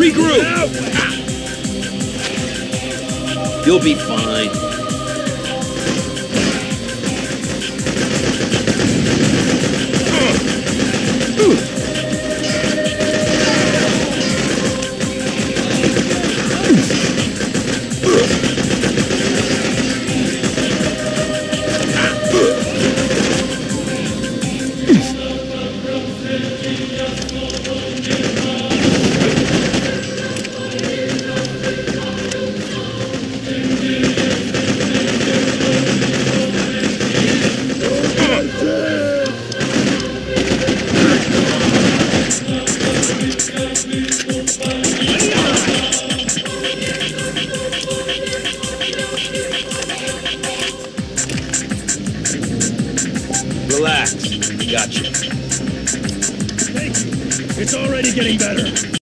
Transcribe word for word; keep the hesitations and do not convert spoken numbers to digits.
Regroup! You'll be fine. Relax. Gotcha. Thank you. It's already getting better.